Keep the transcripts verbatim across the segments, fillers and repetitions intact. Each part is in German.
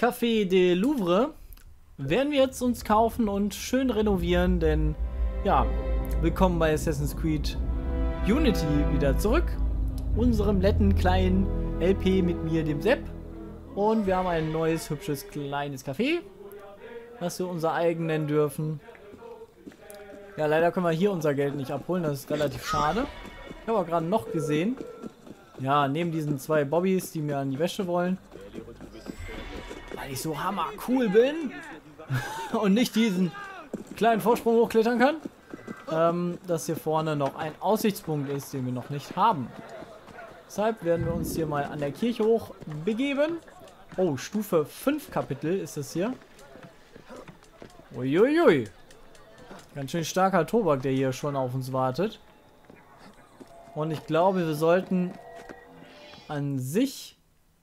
Café de Louvre werden wir jetzt uns kaufen und schön renovieren, denn ja, willkommen bei Assassin's Creed Unity wieder zurück. Unserem netten kleinen L P mit mir, dem Sepp. Und wir haben ein neues, hübsches, kleines Café, was wir unser eigen nennen dürfen. Ja, leider können wir hier unser Geld nicht abholen, das ist relativ schade. Ich habe aber gerade noch gesehen, ja, neben diesen zwei Bobbys, die mir an die Wäsche wollen, weil ich so hammer cool bin und nicht diesen kleinen Vorsprung hochklettern kann, ähm, dass hier vorne noch ein Aussichtspunkt ist, den wir noch nicht haben. Deshalb werden wir uns hier mal an der Kirche hoch begeben. Oh, Stufe fünf Kapitel ist das hier. Uiuiui. Ganz schön starker Tobak, der hier schon auf uns wartet. Und ich glaube, wir sollten an sich...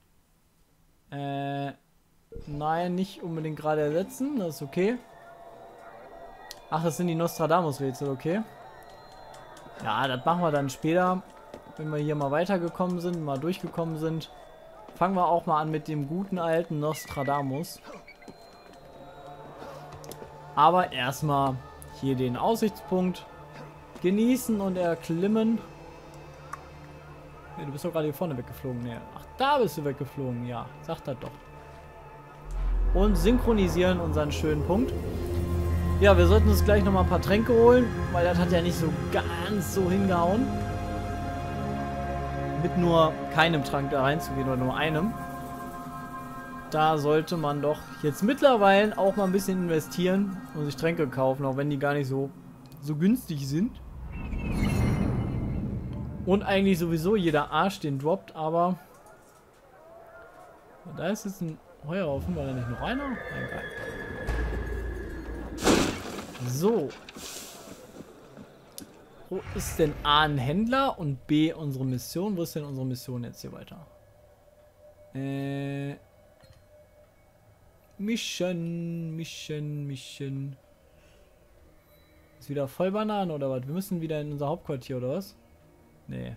Äh... Nein, nicht unbedingt gerade ersetzen. Das ist okay. Ach, das sind die Nostradamus-Rätsel, okay. Ja, das machen wir dann später. Wenn wir hier mal weitergekommen sind, mal durchgekommen sind. Fangen wir auch mal an mit dem guten alten Nostradamus. Aber erstmal hier den Aussichtspunkt genießen und erklimmen. Nee, du bist doch gerade hier vorne weggeflogen. Nee. Ach, da bist du weggeflogen. Ja, sag das doch. Und synchronisieren unseren schönen Punkt. Ja, wir sollten uns gleich nochmal ein paar Tränke holen, weil das hat ja nicht so ganz so hingehauen. Mit nur keinem Trank da reinzugehen oder nur einem. Da sollte man doch jetzt mittlerweile auch mal ein bisschen investieren und sich Tränke kaufen, auch wenn die gar nicht so, so günstig sind. Und eigentlich sowieso jeder Arsch den droppt, aber da ist jetzt ein Heuhaufen, war da nicht noch einer? Nein, geil. So. Wo ist denn A ein Händler und B unsere Mission? Wo ist denn unsere Mission jetzt hier weiter? Äh. Mission, Mission, Mission. Ist wieder voll Bananen oder was? Wir müssen wieder in unser Hauptquartier oder was? Nee.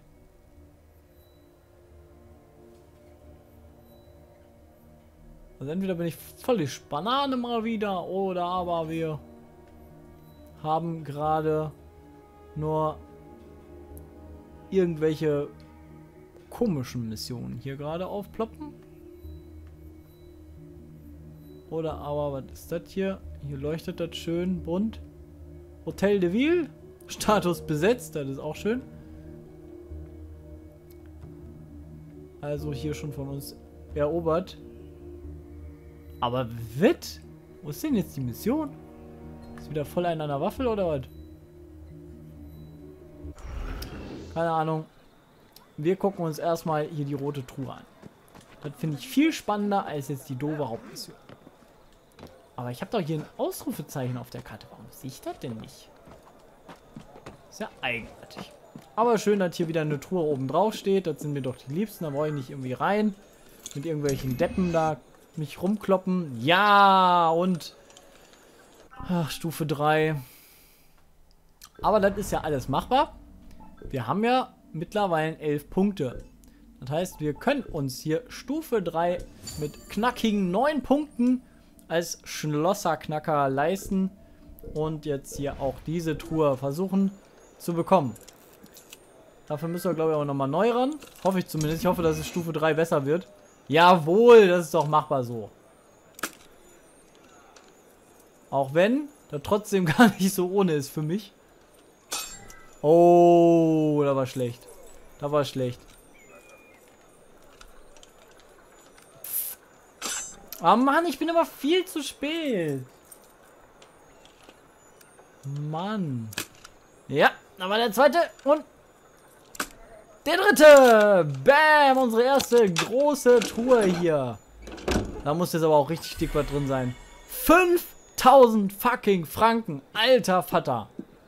Also entweder bin ich völlig Banane mal wieder oder aber wir haben gerade nur irgendwelche komischen Missionen hier gerade aufploppen. Oder aber, was ist das hier? Hier leuchtet das schön bunt. Hotel de Ville. Status besetzt, das ist auch schön. Also hier schon von uns erobert. Aber was? Wo ist denn jetzt die Mission? Ist wieder voll ein an der Waffel oder was? Keine Ahnung. Wir gucken uns erstmal hier die rote Truhe an. Das finde ich viel spannender als jetzt die doofe Hauptmission. Aber ich habe doch hier ein Ausrufezeichen auf der Karte. Warum sehe ich das denn nicht? Ist ja eigenartig. Aber schön, dass hier wieder eine Truhe oben drauf steht. Das sind mir doch die Liebsten. Da brauche ich nicht irgendwie rein. Mit irgendwelchen Deppen da mich rumkloppen. Ja, und... Ach, Stufe drei. Aber das ist ja alles machbar. Wir haben ja mittlerweile elf Punkte. Das heißt, wir können uns hier Stufe drei mit knackigen neun Punkten als Schlosserknacker leisten. Und jetzt hier auch diese Truhe versuchen zu bekommen. Dafür müssen wir, glaube ich, auch nochmal neu ran. Hoffe ich zumindest. Ich hoffe, dass es Stufe drei besser wird. Jawohl, das ist doch machbar so. Auch wenn das trotzdem gar nicht so ohne ist für mich. Oh, da war schlecht. Da war schlecht. Oh Mann, ich bin aber viel zu spät. Mann. Ja, da war der zweite und der dritte. Bam, unsere erste große Truhe hier. Da muss jetzt aber auch richtig dick was drin sein. fünftausend fucking Franken. Alter Vater.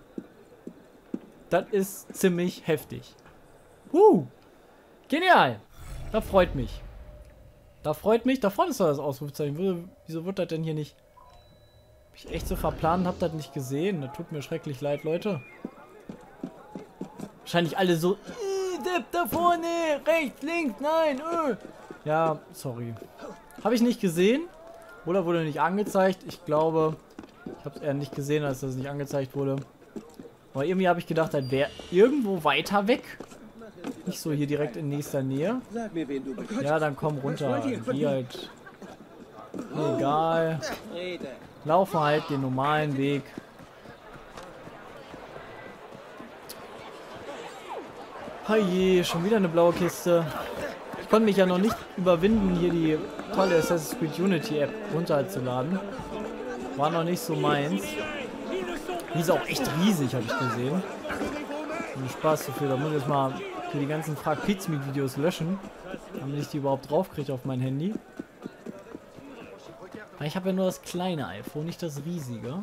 Das ist ziemlich heftig. Uh, genial. Das freut mich. Da freut mich. Da vorne ist doch das Ausrufezeichen. Wieso wird das denn hier nicht... Hab ich echt so verplant, hab das nicht gesehen. Das tut mir schrecklich leid, Leute. Wahrscheinlich alle so... Depp da vorne, rechts, links, nein. Öh. Ja, sorry. Habe ich nicht gesehen. Oder wurde nicht angezeigt. Ich glaube, ich habe es eher nicht gesehen, als das nicht angezeigt wurde. Aber irgendwie habe ich gedacht, das wäre irgendwo weiter weg. Nicht so hier direkt in nächster Nähe. Ja, dann komm runter. Geh halt. Egal. Laufe halt den normalen Weg. Haje, schon wieder eine blaue Kiste. Ich konnte mich ja noch nicht überwinden, hier die tolle Assassin's Creed Unity App runterzuladen. War noch nicht so meins. Die ist auch echt riesig, habe ich gesehen. Und Spaß dafür, da muss ich jetzt mal für die ganzen Frag Pizmeet Videos löschen, damit ich die überhaupt draufkriege auf mein Handy. Aber ich habe ja nur das kleine iPhone, nicht das riesige.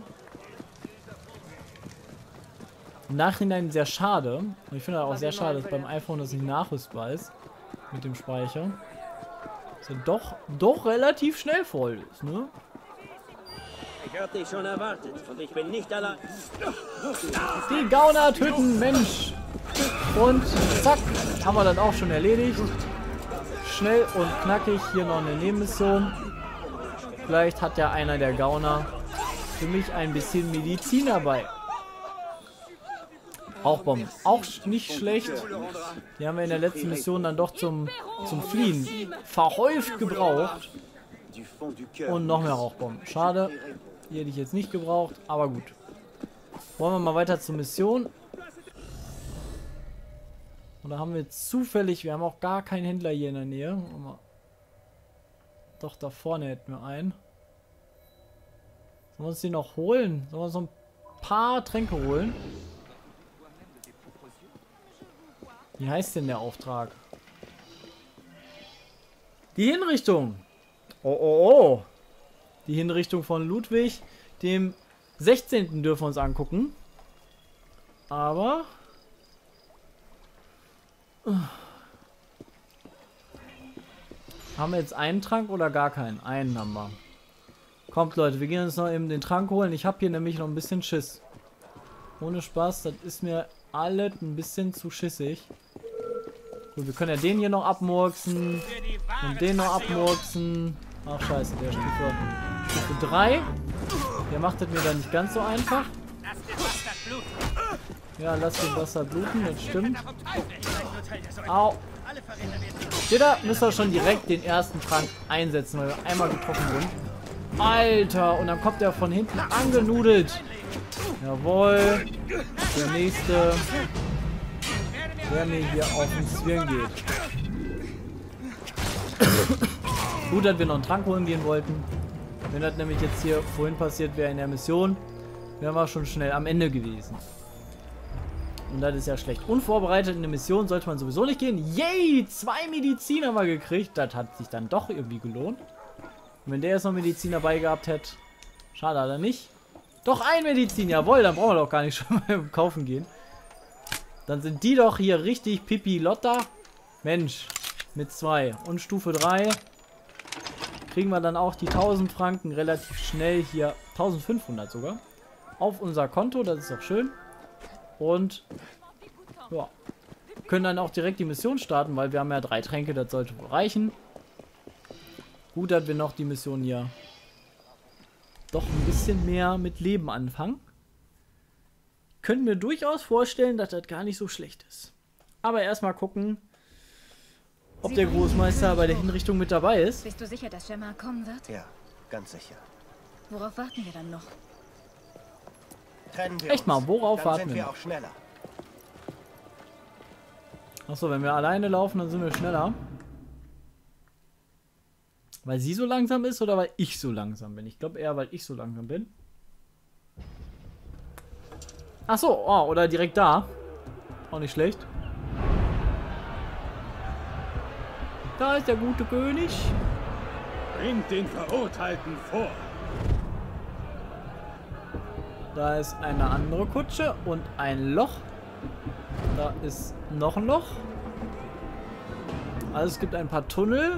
Im Nachhinein sehr schade. Und ich finde auch sehr schade, dass beim iPhone das nicht nachrüstbar ist. Mit dem Speicher. Dass er doch, doch relativ schnell voll ist, ne? Ich hab dich schon erwartet und ich bin nicht allein. Die Gauner töten, Mensch! Und zack, haben wir das auch schon erledigt. Schnell und knackig, hier noch eine Nebenmission. Vielleicht hat ja einer der Gauner für mich ein bisschen Medizin dabei. Rauchbomben, auch nicht schlecht. Die haben wir in der letzten Mission dann doch zum, zum Fliehen verhäuft gebraucht. Und noch mehr Rauchbomben. Schade, die hätte ich jetzt nicht gebraucht, aber gut. Wollen wir mal weiter zur Mission. Oder haben wir zufällig, wir haben auch gar keinen Händler hier in der Nähe. Doch, da vorne hätten wir einen. Sollen wir uns den noch holen? Sollen wir uns noch ein paar Tränke holen? Wie heißt denn der Auftrag? Die Hinrichtung. Oh, oh, oh. Die Hinrichtung von Ludwig, dem sechzehnten dürfen wir uns angucken. Aber... Haben wir jetzt einen Trank oder gar keinen? Einen haben wir. Kommt Leute, wir gehen uns noch eben den Trank holen. Ich habe hier nämlich noch ein bisschen Schiss. Ohne Spaß, das ist mir alles ein bisschen zu schissig. Gut, wir können ja den hier noch abmurksen. Und den noch abmurksen. Ach scheiße, der Stufe, Stufe drei. Der macht das mir dann nicht ganz so einfach. Ja, lass den Wasser bluten, das stimmt. Au. Steht da, müssen wir schon direkt den ersten Trank einsetzen, weil wir einmal getroffen sind. Alter, und dann kommt er von hinten angenudelt. Jawohl. Der nächste, der mir hier auf den Zwirn geht. Gut, dass wir noch einen Trank holen gehen wollten. Wenn das nämlich jetzt hier vorhin passiert wäre in der Mission, wären wir schon schnell am Ende gewesen. Und das ist ja schlecht. Unvorbereitet in eine Mission sollte man sowieso nicht gehen. Yay! Zwei Medizin haben wir gekriegt. Das hat sich dann doch irgendwie gelohnt. Und wenn der jetzt noch Medizin dabei gehabt hätte, schade hat er nicht. Doch ein Medizin, jawohl, dann brauchen wir doch gar nicht schon mal kaufen gehen. Dann sind die doch hier richtig Pipi Lotta. Mensch, mit zwei. Und Stufe drei kriegen wir dann auch die tausend Franken relativ schnell hier, eintausendfünfhundert sogar, auf unser Konto. Das ist auch schön. Und ja, können dann auch direkt die Mission starten, weil wir haben ja drei Tränke, das sollte wohl reichen. Gut, dass wir noch die Mission hier doch ein bisschen mehr mit Leben anfangen. Können mir durchaus vorstellen, dass das gar nicht so schlecht ist. Aber erstmal gucken, ob der Großmeister bei der Hinrichtung mit dabei ist. Bist du sicher, dass Gemma kommen wird? Ja, ganz sicher. Worauf warten wir dann noch? Trennen wir Echt mal, uns. worauf Dann warten sind wir wir noch? auch schneller. Achso, wenn wir alleine laufen, dann sind wir schneller. Weil sie so langsam ist oder weil ich so langsam bin? Ich glaube eher, weil ich so langsam bin. Achso, oh, oder direkt da. Auch nicht schlecht. Da ist der gute König. Bringt den Verurteilten vor. Da ist eine andere Kutsche und ein Loch. Da ist noch ein Loch. Also es gibt ein paar Tunnel.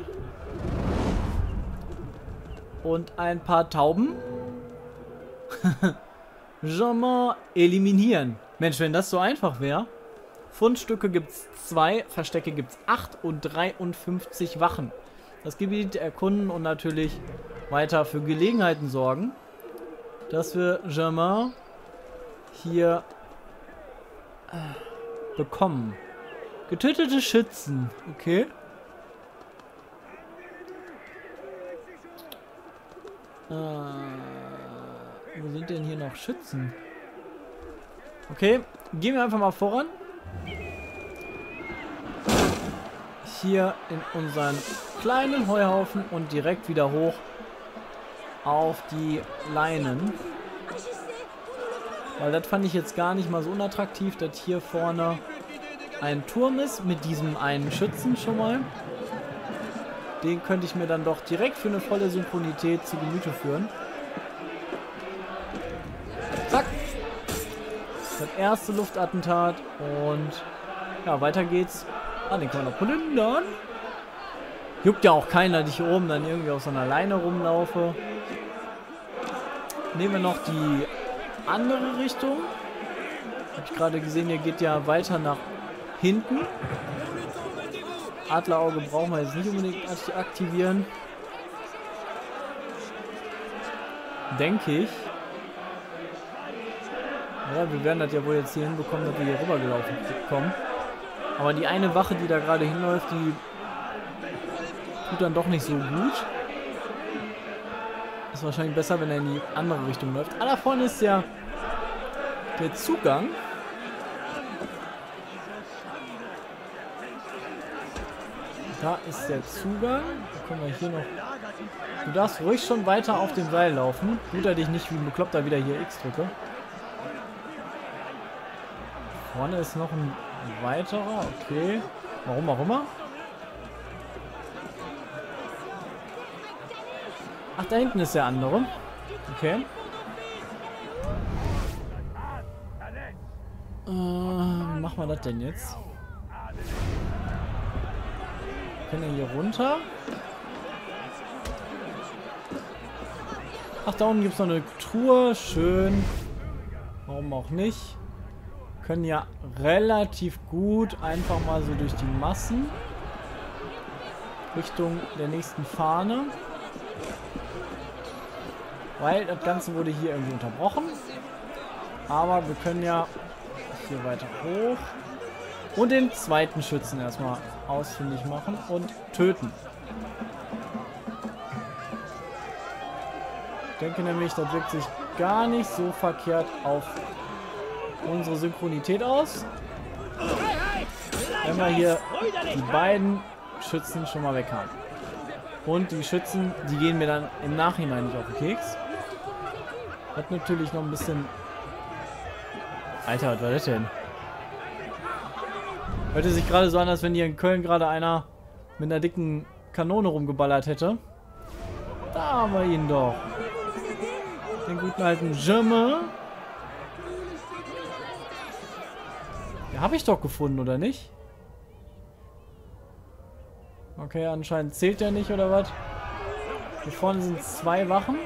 Und ein paar Tauben. Jamais eliminieren. Mensch, wenn das so einfach wäre. Fundstücke gibt es zwei, Verstecke gibt es acht und dreiundfünfzig Wachen. Das Gebiet erkunden und natürlich weiter für Gelegenheiten sorgen, dass wir Germain hier äh, bekommen. Getötete Schützen, okay. Äh, wo sind denn hier noch Schützen? Okay, gehen wir einfach mal voran. Hier in unseren kleinen Heuhaufen und direkt wieder hoch auf die Leinen. Weil das fand ich jetzt gar nicht mal so unattraktiv, dass hier vorne ein Turm ist mit diesem einen Schützen schon mal. Den könnte ich mir dann doch direkt für eine volle Synchronität zu Gemüte führen. Zack. Das erste Luftattentat und ja, weiter geht's. Ah, den können wir noch plündern. Juckt ja auch keiner, dass ich hier oben dann irgendwie auf so einer Leine rumlaufe. Nehmen wir noch die andere Richtung. Hab ich gerade gesehen, hier geht ja weiter nach hinten. Adlerauge brauchen wir jetzt nicht unbedingt aktivieren. Denke ich. Ja, wir werden das ja wohl jetzt hier hinbekommen, dass wir hier rübergelaufen kommen. Aber die eine Wache, die da gerade hinläuft, die tut dann doch nicht so gut. Ist wahrscheinlich besser, wenn er in die andere Richtung läuft. Ah, da vorne ist ja der Zugang. Da ist der Zugang. Da können wir hier noch... Du darfst ruhig schon weiter auf dem Seil laufen. Gut, dass ich nicht wie ein Bekloppter wieder hier X drücke. Vorne ist noch ein weiterer. Okay. Warum auch immer. Ach, da hinten ist der andere. Okay. Äh, wie machen wir das denn jetzt? Können wir hier runter? Ach, da unten gibt es noch eine Truhe. Schön. Warum auch nicht? Können ja relativ gut einfach mal so durch die Massen Richtung der nächsten Fahne. Weil das Ganze wurde hier irgendwie unterbrochen. Aber wir können ja hier weiter hoch. Und den zweiten Schützen erstmal ausfindig machen und töten. Ich denke nämlich, das wirkt sich gar nicht so verkehrt auf unsere Synchronität aus. Wenn wir hier die beiden Schützen schon mal weg haben. Und die Schützen, die gehen mir dann im Nachhinein nicht auf den Keks. Hat natürlich noch ein bisschen... Alter, was war das denn? Hörte sich gerade so an, als wenn hier in Köln gerade einer mit einer dicken Kanone rumgeballert hätte. Da haben wir ihn doch. Den guten alten Germain. Den habe ich doch gefunden, oder nicht? Okay, anscheinend zählt der nicht, oder was? Hier vorne sind zwei Wachen.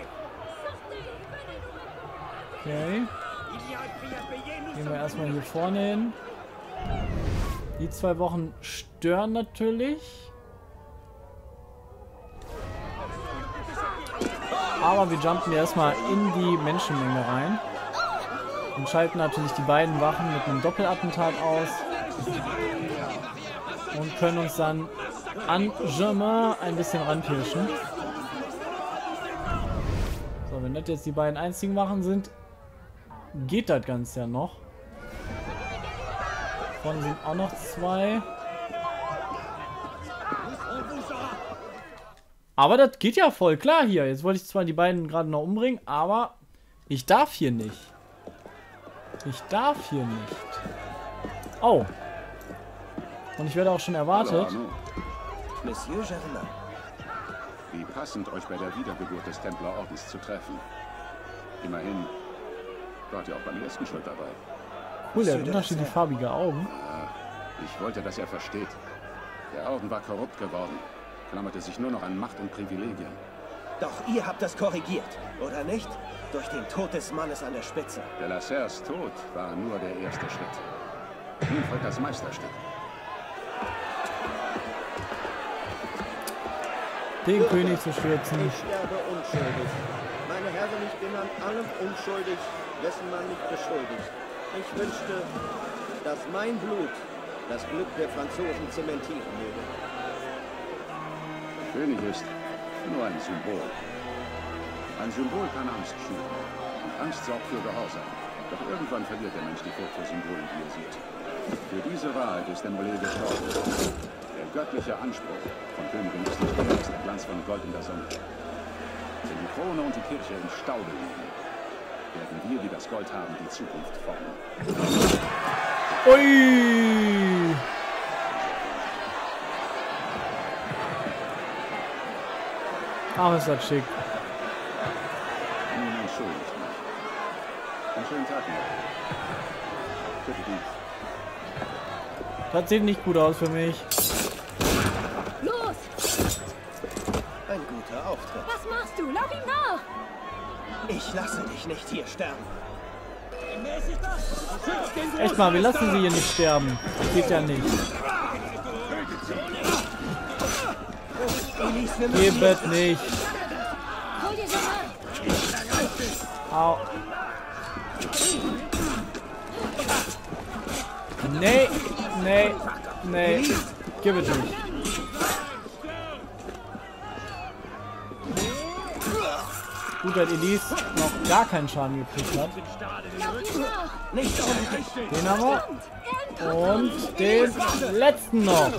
Okay. Gehen wir erstmal hier vorne hin. Die zwei Wochen stören natürlich. Aber wir jumpen erstmal in die Menschenmenge rein. Und schalten natürlich die beiden Wachen mit einem Doppelattentat aus. Und können uns dann an Germain ein bisschen ranpirschen. So, wenn das jetzt die beiden einzigen Wachen sind, geht das Ganze ja noch. Vorne sind auch noch zwei. Aber das geht ja voll klar hier. Jetzt wollte ich zwar die beiden gerade noch umbringen, aber ich darf hier nicht. Ich darf hier nicht. Oh. Und ich werde auch schon erwartet. Monsieur Germain. Wie passend, euch bei der Wiedergeburt des Templerordens zu treffen. Immerhin wart ihr auch beim ersten schuld dabei. Cool, der hat unterschiedlich farbige Augen. Ja, ich wollte, dass er versteht. Der Orden war korrupt geworden, klammerte sich nur noch an Macht und Privilegien. Doch ihr habt das korrigiert, oder nicht? Durch den Tod des Mannes an der Spitze. De la Serres Tod war nur der erste Schritt. Nun folgt das Meisterstück. den König zu stürzen. Ich sterbe unschuldig. Meine Herren, ich bin an allem unschuldig, dessen man mich beschuldigt. Ich wünschte, dass mein Blut das Glück der Franzosen zementieren möge. Der König ist nur ein Symbol. Ein Symbol kann Angst schüren. Und Angst sorgt für Gehorsam. Doch irgendwann verliert der Mensch die Furcht vor Symbolen, die er sieht. Für diese Wahrheit ist Desmolay gestorben. Der göttliche Anspruch von Königin ist nicht mehr als der Glanz von Gold in der Sonne. Wenn die Krone und die Kirche im Staube liegen, werden wir, die das Gold haben, die Zukunft formen. Ui! Ach, ist das schick. Nun entschuldigt mich. Einen schönen Tag noch. Bitte die. Das sieht nicht gut aus für mich. Los! Ein guter Auftritt. Was machst du? Lauf ihm nach! Ich lasse dich nicht hier sterben. Echt mal, wir lassen sie hier nicht sterben. Das geht ja nicht. Elise, wir müssen Gebet nicht. Hol dir Germain! Au. Nee, nee, nee. Gib es nicht. Gut, dass Elise noch gar keinen Schaden gekriegt hat. Lauf ihm nach! nicht ordentlich. Den haben wir. Und den letzten noch.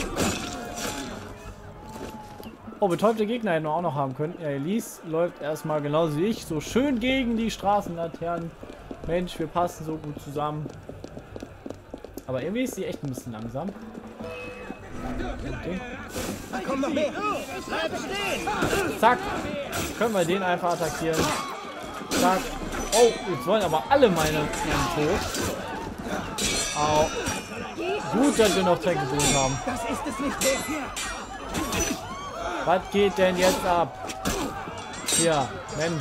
Oh, betäubte Gegner hätten wir auch noch haben können. Ja, Elise läuft erstmal genauso wie ich so schön gegen die Straßenlaternen. Mensch, wir passen so gut zusammen. Aber irgendwie ist sie echt ein bisschen langsam. Okay. Da kommen noch mehr. Bleib stehen. Zack. Können wir den einfach attackieren. Zack. Oh, jetzt wollen aber alle meine ihren Tod. Au. Gut, dass wir noch Tränkebrot haben. Das ist es nicht wert. Was geht denn jetzt ab? Hier, Mensch.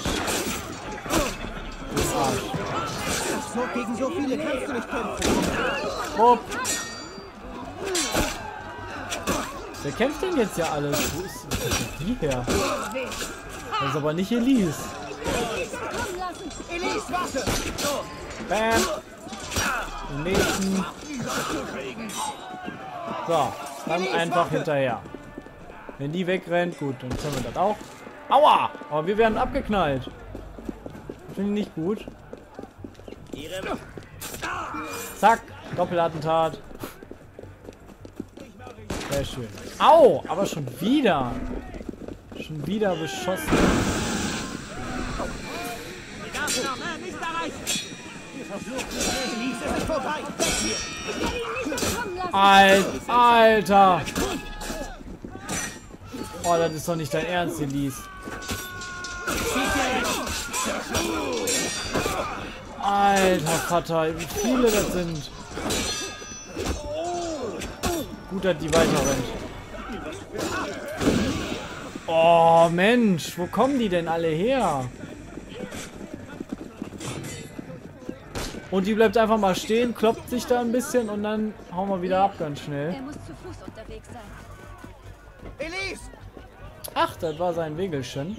Du Arsch. So gegen so viele kannst du nicht kämpfen. Hopp. Wer kämpft denn jetzt ja alles? Wo ist, wo ist die her? Das ist aber nicht Elise. Kommen lassen! Elise, warte. Bam. Den nächsten. So, dann einfach hinterher. Wenn die wegrennt, gut, dann können wir das auch. Aua! Aber wir werden abgeknallt. Finde ich nicht gut. Zack, Doppelattentat. Sehr schön. Au! Aber schon wieder. Schon wieder beschossen. Elise, es ist vorbei. Weg hier. Nicht kommen lassen! Al Alter! Oh, das ist doch nicht dein Ernst, Elise. Alter Vater, wie viele das sind. Gut, dass die weiter rennt. Oh Mensch, wo kommen die denn alle her? Und die bleibt einfach mal stehen, kloppt sich da ein bisschen und dann hauen wir wieder ab ganz schnell. Er muss zu Fuß unterwegs sein. Elise. Ach, das war sein Wegelchen.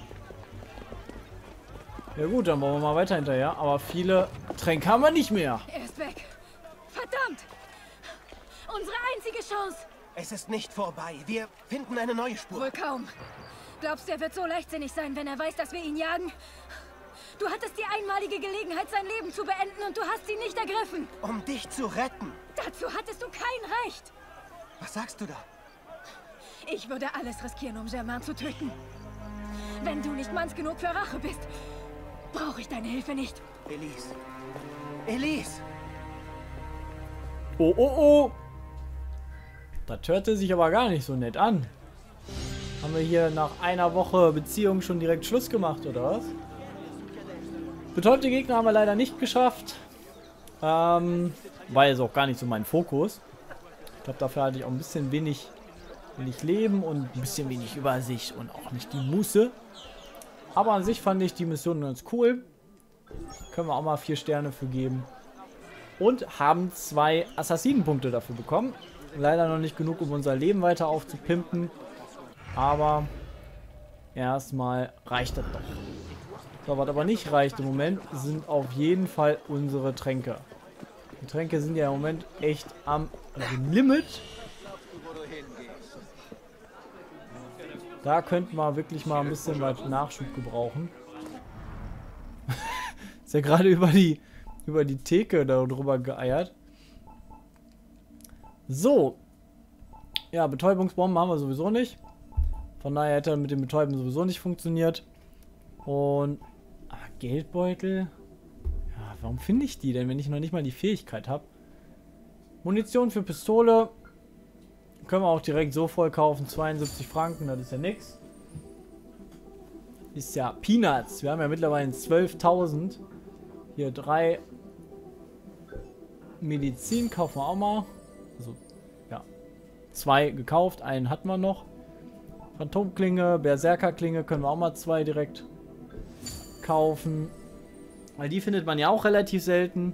Ja gut, dann wollen wir mal weiter hinterher. Aber viele Tränke haben wir nicht mehr. Er ist weg. Verdammt! Unsere einzige Chance! Es ist nicht vorbei. Wir finden eine neue Spur. Wohl kaum. Glaubst du, er wird so leichtsinnig sein, wenn er weiß, dass wir ihn jagen? Du hattest die einmalige Gelegenheit, sein Leben zu beenden und du hast sie nicht ergriffen. Um dich zu retten. Dazu hattest du kein Recht. Was sagst du da? Ich würde alles riskieren, um Germain zu töten. Wenn du nicht manns genug für Rache bist, brauche ich deine Hilfe nicht. Elise. Elise. Oh, oh, oh. Das hörte sich aber gar nicht so nett an. Haben wir hier nach einer Woche Beziehung schon direkt Schluss gemacht, oder was? Betäubte Gegner haben wir leider nicht geschafft. Ähm, war jetzt auch gar nicht so mein Fokus. Ich glaube, dafür hatte ich auch ein bisschen wenig, wenig Leben und ein bisschen wenig Übersicht und auch nicht die Muße. Aber an sich fand ich die Mission ganz cool. Können wir auch mal vier Sterne für geben. Und haben zwei Assassinenpunkte dafür bekommen. Leider noch nicht genug, um unser Leben weiter aufzupimpen. Aber erstmal reicht das doch. So, was aber nicht reicht im Moment, sind auf jeden Fall unsere Tränke. Die Tränke sind ja im Moment echt am Limit. Da könnten wir wirklich mal ein bisschen was Nachschub gebrauchen. Ist ja gerade über die, über die Theke darüber geeiert. So. Ja, Betäubungsbomben haben wir sowieso nicht. Von daher hätte er mit dem Betäuben sowieso nicht funktioniert. Und ah, Geldbeutel. Ja, warum finde ich die denn, wenn ich noch nicht mal die Fähigkeit habe? Munition für Pistole. Können wir auch direkt so voll kaufen. zweiundsiebzig Franken, das ist ja nix. Ist ja Peanuts. Wir haben ja mittlerweile zwölftausend. Hier drei Medizin kaufen wir auch mal. Also, ja. Zwei gekauft, einen hatten wir noch. Phantomklinge, Berserkerklinge können wir auch mal zwei direkt kaufen. Weil die findet man ja auch relativ selten.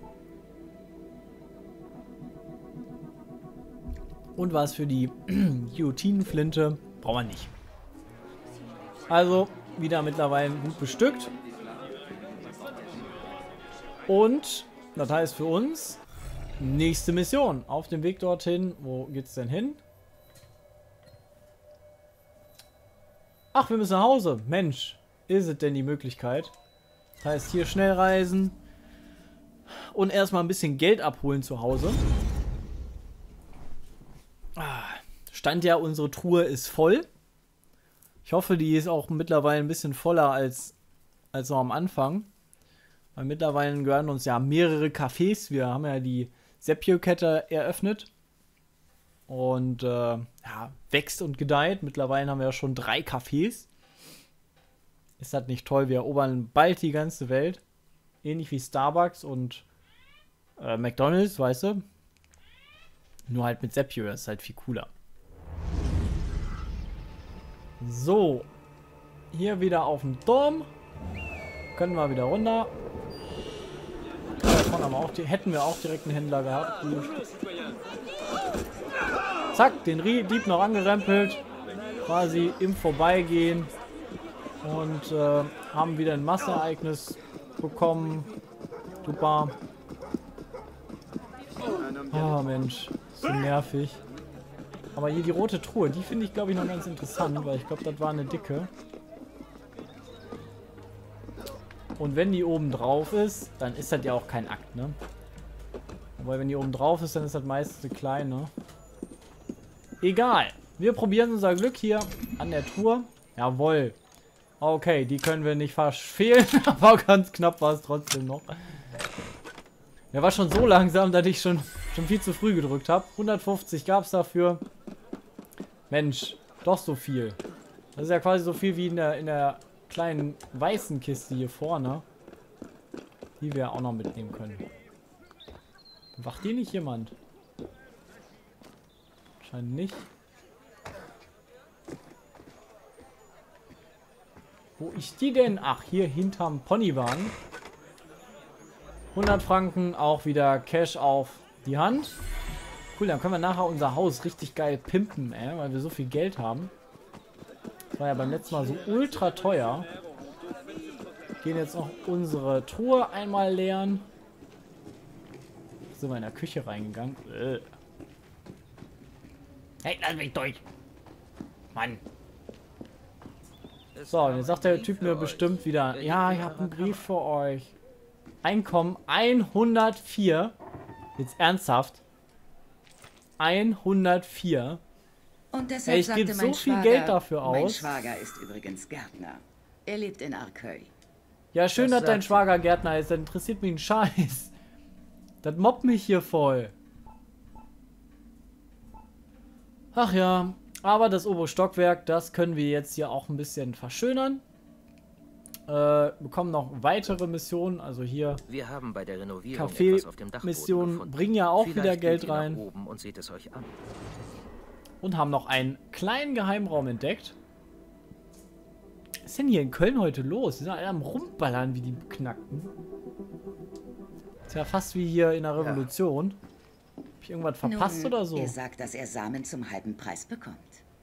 Und was für die Guillotinenflinte brauchen wir nicht. Also wieder mittlerweile gut bestückt. Und das heißt für uns nächste Mission. Auf dem Weg dorthin. Wo geht's denn hin? Ach, wir müssen nach Hause. Mensch, ist es denn die Möglichkeit? Das heißt hier schnell reisen. Und erstmal ein bisschen Geld abholen zu Hause. Stand ja, unsere Truhe ist voll. Ich hoffe, die ist auch mittlerweile ein bisschen voller als, als noch am Anfang. Weil mittlerweile gehören uns ja mehrere Cafés. Wir haben ja die Sepio-Kette eröffnet. Und äh, ja, wächst und gedeiht. Mittlerweile haben wir ja schon drei Cafés. Ist das nicht toll? Wir erobern bald die ganze Welt. Ähnlich wie Starbucks und äh, McDonald's, weißt du? Nur halt mit Sepio, das ist halt viel cooler. So. Hier wieder auf dem Turm. Können wir wieder runter. Davon haben wir auch die, hätten wir auch direkt einen Händler gehabt. Zack, den Dieb noch angerempelt. Quasi im Vorbeigehen. Und äh, haben wieder ein Massenereignis bekommen. Super. Oh Mensch, so nervig. Aber hier die rote Truhe, die finde ich glaube ich noch ganz interessant, weil ich glaube, das war eine dicke. Und wenn die oben drauf ist, dann ist das ja auch kein Akt, ne? Aber wenn die oben drauf ist, dann ist das meistens eine kleine. Egal. Wir probieren unser Glück hier an der Truhe. Jawohl. Okay, die können wir nicht verfehlen, aber ganz knapp war es trotzdem noch. Der war schon so langsam, dass ich schon, schon viel zu früh gedrückt habe. hundertfünfzig gab es dafür. Mensch, doch so viel. Das ist ja quasi so viel wie in der, in der kleinen weißen Kiste hier vorne. Die wir auch noch mitnehmen können. Wacht hier nicht jemand? Scheint nicht. Wo ist die denn? Ach, hier hinterm Ponywagen. hundert Franken, auch wieder Cash auf die Hand. Cool, dann können wir nachher unser Haus richtig geil pimpen, ey, weil wir so viel Geld haben. Das war ja beim letzten Mal so ultra teuer. Gehen jetzt noch unsere Truhe einmal leeren. Sind wir in der Küche reingegangen. Äh. Hey, lass mich durch. Mann. So, und jetzt sagt der Typ mir bestimmt wieder, ja, ich habe einen Brief für euch. Einkommen hundertvier. Jetzt ernsthaft. hundertvier. Und deshalb Ey, ich sagte gebe mein so viel Schwager, Geld dafür mein aus. Schwager ist übrigens Gärtner. Er lebt in Arcueil. Ja, schön, Das dass dein sagt- Schwager Gärtner ist. Das interessiert mich einen Scheiß. Das mobbt mich hier voll. Ach ja. Aber das obere Stockwerk, das können wir jetzt hier auch ein bisschen verschönern. Äh, bekommen noch weitere Missionen. Also hier Wir haben bei der Renovierung etwas auf dem Dachboden Kaffee-Missionen gefunden. bringen ja auch Vielleicht wieder geht Geld ihr nach rein. oben und seht es euch an. Und haben noch einen kleinen Geheimraum entdeckt. Was ist denn hier in Köln heute los? Die sind alle am Rumballern wie die Beknackten. Ist ja fast wie hier in der Revolution. Hab ich irgendwas verpasst Nun, oder so? Er sagt, dass er Samen zum halben Preis bekommt.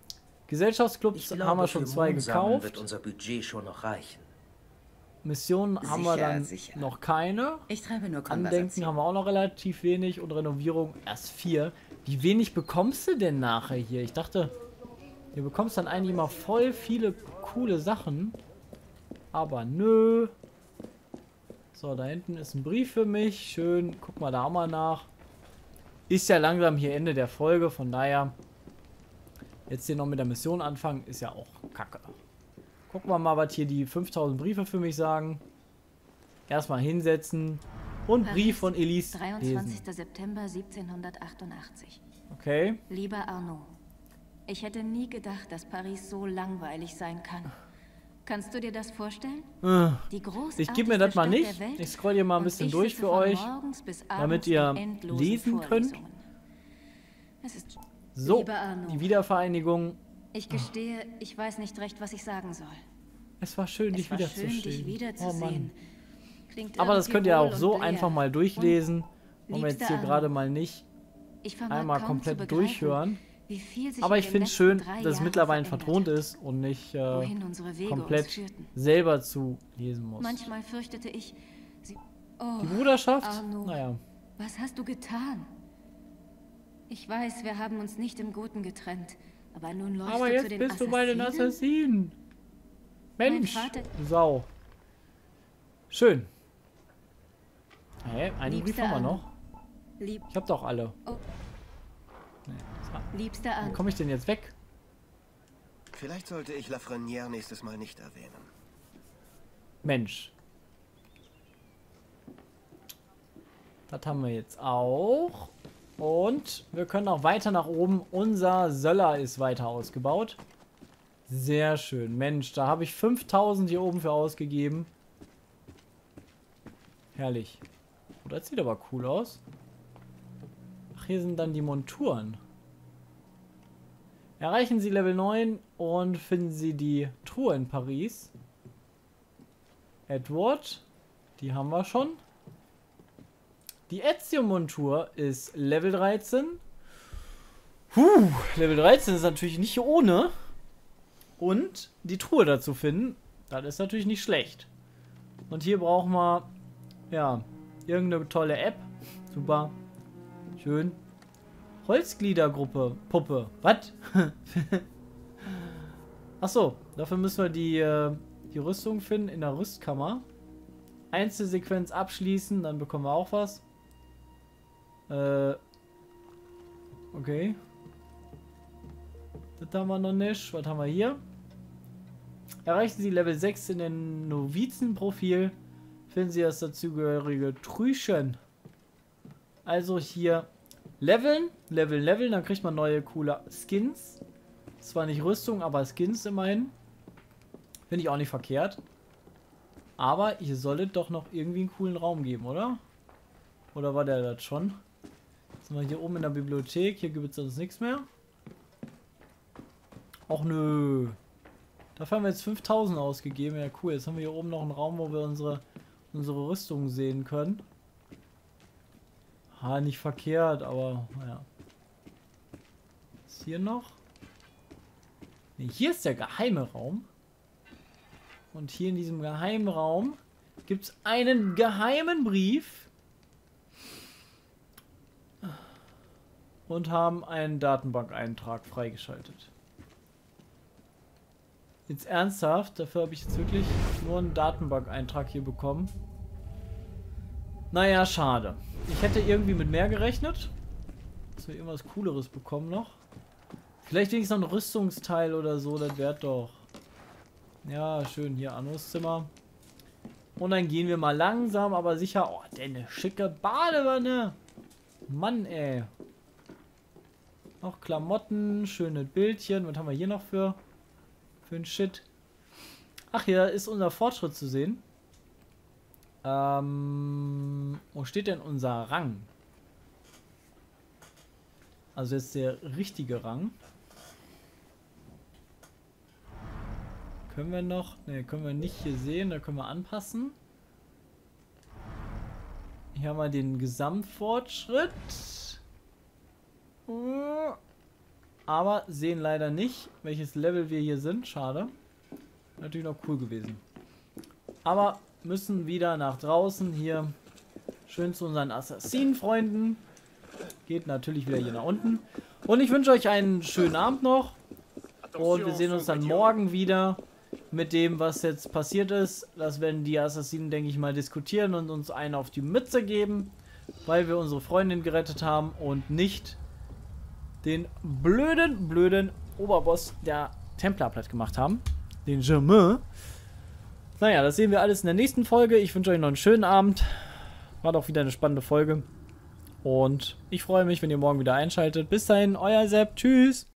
Gesellschaftsclubs glaube, haben wir schon für zwei Mondsamen gekauft. wird unser Budget schon noch reichen. Missionen haben wir Sicher, dann sicher. noch keine. Ich treibe nur Andenken Konversation. haben wir auch noch relativ wenig und Renovierung erst vier. Wie wenig bekommst du denn nachher hier? Ich dachte, du bekommst dann eigentlich mal voll viele coole Sachen. Aber nö. So, da hinten ist ein Brief für mich. Schön, guck mal da mal nach. Ist ja langsam hier Ende der Folge, von daher jetzt hier noch mit der Mission anfangen, ist ja auch kacke. Gucken wir mal, was hier die fünftausend Briefe für mich sagen. Erstmal hinsetzen und Paris, Brief von Elise dreiundzwanzigster lesen. September siebzehnhundertachtundachtzig. Okay. Lieber Arnaud, ich hätte nie gedacht, dass Paris so langweilig sein kann. Kannst du dir das vorstellen? Äh, Die Ich gebe mir das mal Stadt nicht. der Welt Ich scroll hier mal ein und bisschen ich durch sitze für von euch, morgens bis damit abends ihr in endlosen lesen könnt. Vorlesungen. Es ist So, Lieber Arnaud, die Wiedervereinigung. ich gestehe, ich weiß nicht recht, was ich sagen soll. Es war schön, dich Es war schön, wiederzusehen. dich Oh wiederzusehen. Mann. Klingt Aber das irgendwie könnt ihr hohl auch so und leer. einfach mal durchlesen. Wollen wir jetzt liebster hier Arnaud, gerade mal nicht Ich vermag einmal kaum komplett zu begreifen, durchhören. wie viel sich Aber in ich den finde es letzten schön, drei dass es Jahren mittlerweile verändert vertont hat. ist und nicht äh, Wohin unsere Wege uns komplett führten. selber zu lesen muss. Manchmal fürchtete ich, sie... Oh, Die Bruderschaft? Arnaud, Naja. was hast du getan? Ich weiß, wir haben uns nicht im Guten getrennt, aber nun läufst Aber du jetzt zu den bist du bei den Assassinen? Assassinen. Mensch, Mein Vater- Sau. Schön. Hä, einen Brief Liebster haben wir Arnaud. noch. Lieb, Ich hab doch alle. Oh. Nee, so. liebster Wie Arnaud, komme ich denn jetzt weg? Vielleicht sollte ich Lafrenière nächstes Mal nicht erwähnen. Mensch. Das haben wir jetzt auch. Und wir können auch weiter nach oben. Unser Söller ist weiter ausgebaut. Sehr schön. Mensch, da habe ich fünftausend hier oben für ausgegeben. Herrlich. Oh, das sieht aber cool aus. Ach, hier sind dann die Monturen. Erreichen Sie Level neun und finden Sie die Truhe in Paris. Edward, die haben wir schon. Die Ezio-Montur ist Level dreizehn. Puh, Level dreizehn ist natürlich nicht ohne. Und die Truhe dazu finden, das ist natürlich nicht schlecht. Und hier brauchen wir, ja, irgendeine tolle App. Super. Schön. Holzgliedergruppe. Puppe. Was? Achso, dafür müssen wir die, äh, die Rüstung finden in der Rüstkammer. Einzelsequenz abschließen, dann bekommen wir auch was. Äh. Okay. Das haben wir noch nicht. Was haben wir hier? Erreichen Sie Level sechs in den Novizenprofil. Finden Sie das dazugehörige Trüchen. Also hier leveln, leveln, leveln. Dann kriegt man neue coole Skins. Zwar nicht Rüstung, aber Skins immerhin. Finde ich auch nicht verkehrt. Aber hier soll es doch noch irgendwie einen coolen Raum geben, oder? Oder war der das schon? Jetzt sind wir hier oben in der Bibliothek. Hier gibt es sonst nichts mehr. Och nö. Dafür haben wir jetzt fünftausend ausgegeben. Ja cool. Jetzt haben wir hier oben noch einen Raum, wo wir unsere, unsere Rüstung sehen können. Ha, nicht verkehrt, aber naja. Ist hier noch? Ne, hier ist der geheime Raum. Und hier in diesem geheimen Raum gibt es einen geheimen Brief. Und haben einen Datenbankeintrag freigeschaltet. Jetzt ernsthaft, dafür habe ich jetzt wirklich nur einen Datenbankeintrag hier bekommen. Naja, schade. Ich hätte irgendwie mit mehr gerechnet. Dass wir irgendwas Cooleres bekommen noch. Vielleicht wenigstens noch ein Rüstungsteil oder so, das wäre doch. Ja, schön, hier Annos Zimmer. Und dann gehen wir mal langsam, aber sicher. Oh, denn eine schicke Badewanne. Mann, ey. Noch Klamotten, schöne Bildchen. Was haben wir hier noch für, für ein Shit? Ach, hier ist unser Fortschritt zu sehen. Ähm, wo steht denn unser Rang? Also jetzt der richtige Rang. Können wir noch? Ne, können wir nicht hier sehen. Da können wir anpassen. Hier haben wir den Gesamtfortschritt. aber sehen leider nicht, welches Level wir hier sind. Schade. Natürlich noch cool gewesen. Aber müssen wieder nach draußen hier. Schön zu unseren Assassinen-Freunden. Geht natürlich wieder hier nach unten. Und ich wünsche euch einen schönen Abend noch. Und wir sehen uns dann morgen wieder mit dem, was jetzt passiert ist. Das werden die Assassinen, denke ich mal, diskutieren und uns einen auf die Mütze geben, weil wir unsere Freundin gerettet haben und nicht den blöden, blöden Oberboss der Templer platt gemacht haben. Den Germain. Naja, das sehen wir alles in der nächsten Folge. Ich wünsche euch noch einen schönen Abend. War doch wieder eine spannende Folge. Und ich freue mich, wenn ihr morgen wieder einschaltet. Bis dahin, euer Sepp. Tschüss.